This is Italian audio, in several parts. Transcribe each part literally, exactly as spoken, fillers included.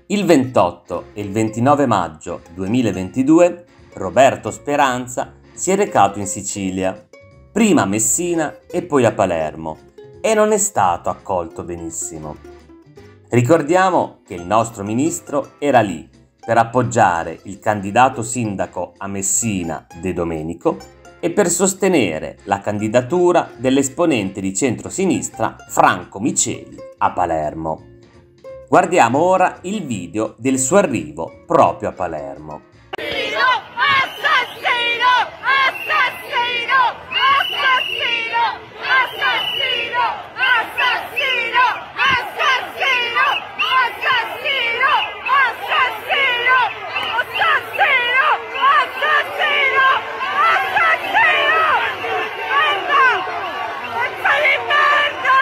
Il ventotto e il ventinove maggio duemilaventidue Roberto Speranza si è recato in Sicilia, prima a Messina e poi a Palermo, e non è stato accolto benissimo. Ricordiamo che il nostro ministro era lì per appoggiare il candidato sindaco a Messina De Domenico e per sostenere la candidatura dell'esponente di centrosinistra Franco Miceli a Palermo. Guardiamo ora il video del suo arrivo proprio a Palermo. Assassino! Assassino! Assassino! Assassino! Assassino! Assassino! Assassino! Assassino! Assassino! Assassino! Assassino! Assassino! Merda! Pezzo di merda!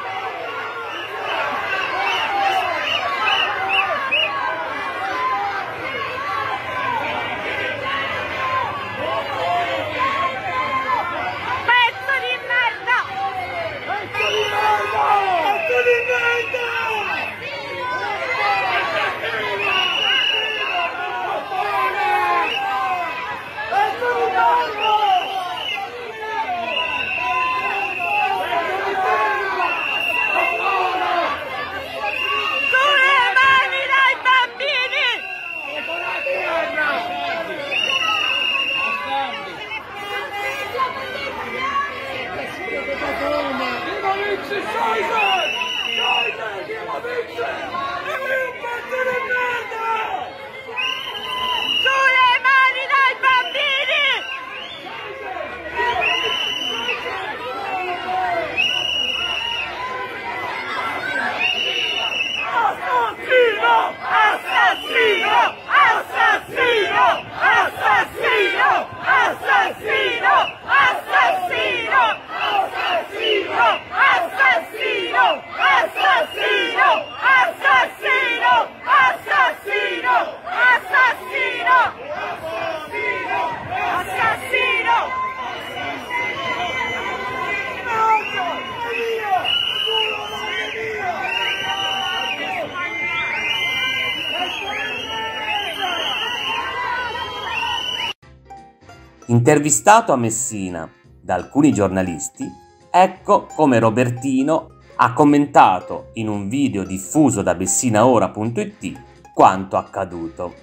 Intervistato a Messina da alcuni giornalisti, ecco come Robertino ha commentato in un video diffuso da messinaora punto it quanto accaduto.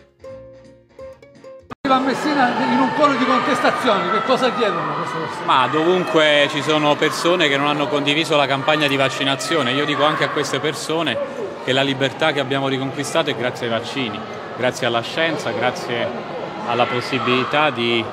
A Messina in un coro di contestazioni, che cosa chiedono queste persone? Ma dovunque ci sono persone che non hanno condiviso la campagna di vaccinazione. Io dico anche a queste persone che la libertà che abbiamo riconquistato è grazie ai vaccini, grazie alla scienza, grazie alla possibilità di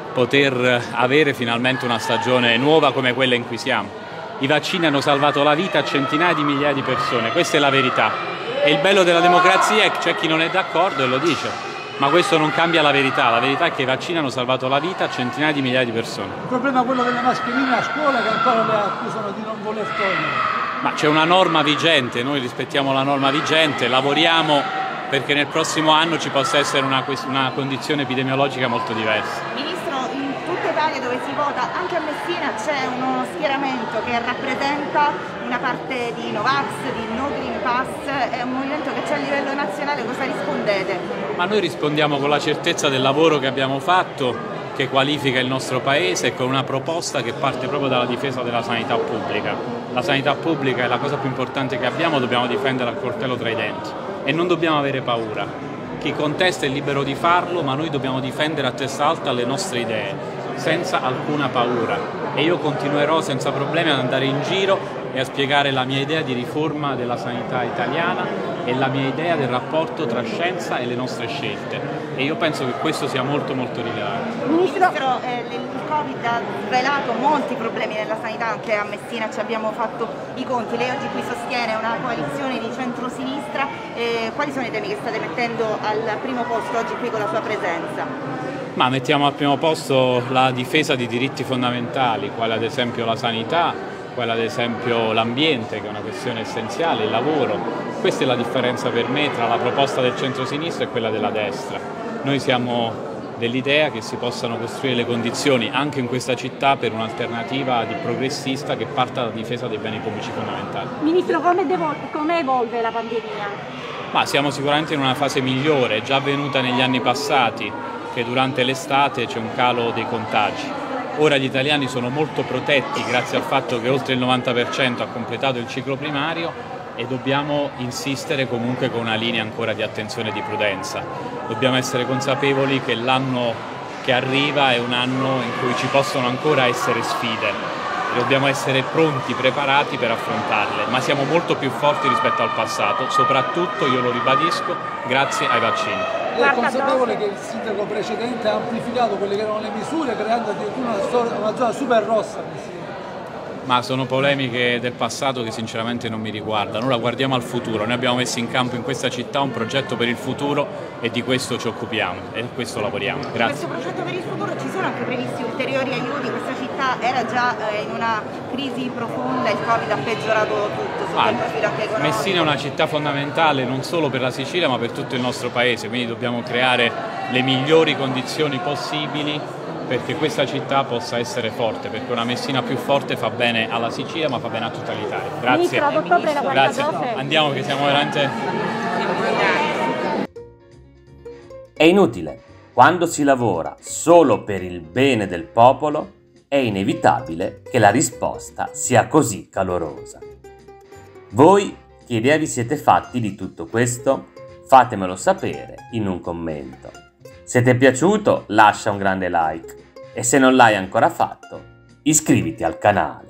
poter avere finalmente una stagione nuova come quella in cui siamo. I vaccini hanno salvato la vita a centinaia di migliaia di persone, questa è la verità. E il bello della democrazia è che c'è chi non è d'accordo e lo dice, ma questo non cambia la verità. La verità è che i vaccini hanno salvato la vita a centinaia di migliaia di persone. Il problema è quello delle mascherine a scuola, che ancora le accusano di non voler togliere. Ma c'è una norma vigente, noi rispettiamo la norma vigente, lavoriamo perché nel prossimo anno ci possa essere una, una condizione epidemiologica molto diversa. In tutta Italia dove si vota, anche a Messina c'è uno schieramento che rappresenta una parte di Novax, di No Green Pass, è un movimento che c'è a livello nazionale, cosa rispondete? Ma noi rispondiamo con la certezza del lavoro che abbiamo fatto, che qualifica il nostro paese, e con una proposta che parte proprio dalla difesa della sanità pubblica. La sanità pubblica è la cosa più importante che abbiamo, dobbiamo difenderla al coltello tra i denti e non dobbiamo avere paura. Chi contesta è libero di farlo, ma noi dobbiamo difendere a testa alta le nostre idee, senza alcuna paura. E io continuerò senza problemi ad andare in giro e a spiegare la mia idea di riforma della sanità italiana e la mia idea del rapporto tra scienza e le nostre scelte. E io penso che questo sia molto molto rilevante. Ministro, eh, il Covid ha svelato molti problemi nella sanità, anche a Messina ci abbiamo fatto i conti. Lei oggi qui sostiene una coalizione di centrosinistra. Eh, quali sono i temi che state mettendo al primo posto oggi qui con la sua presenza? Ma mettiamo al primo posto la difesa di diritti fondamentali, quale ad esempio la sanità, quella ad esempio l'ambiente, che è una questione essenziale, il lavoro. Questa è la differenza per me tra la proposta del centro-sinistra e quella della destra. Noi siamo dell'idea che si possano costruire le condizioni anche in questa città per un'alternativa di progressista che parta dalla difesa dei beni pubblici fondamentali. Ministro, come, come evolve la pandemia? Ma siamo sicuramente in una fase migliore, è già avvenuta negli anni passati che durante l'estate c'è un calo dei contagi. Ora gli italiani sono molto protetti grazie al fatto che oltre il novanta per cento ha completato il ciclo primario e dobbiamo insistere comunque con una linea ancora di attenzione e di prudenza. Dobbiamo essere consapevoli che l'anno che arriva è un anno in cui ci possono ancora essere sfide. Dobbiamo essere pronti, preparati per affrontarle, ma siamo molto più forti rispetto al passato, soprattutto, io lo ribadisco, grazie ai vaccini. Lei è consapevole che il sindaco precedente ha amplificato quelle che erano le misure, creando addirittura una, una zona super rossa? Ma sono polemiche del passato che sinceramente non mi riguardano. Ora guardiamo al futuro, noi abbiamo messo in campo in questa città un progetto per il futuro e di questo ci occupiamo e di questo lavoriamo. Grazie. In questo progetto per il futuro ci sono anche previsti ulteriori aiuti, questa città era già eh, in una crisi profonda, il Covid ha peggiorato tutto sotto ah, il profilo anche economico. Messina è una città fondamentale non solo per la Sicilia ma per tutto il nostro paese, quindi dobbiamo creare le migliori condizioni possibili perché questa città possa essere forte, perché una Messina più forte fa bene alla Sicilia ma fa bene a tutta l'Italia. Grazie. Ministro, ad ottobre la quarta Grazie. dose. Andiamo che siamo veramente... È inutile. Quando si lavora solo per il bene del popolo, è inevitabile che la risposta sia così calorosa. Voi che idea vi siete fatti di tutto questo? Fatemelo sapere in un commento. Se ti è piaciuto, lascia un grande like e se non l'hai ancora fatto, iscriviti al canale.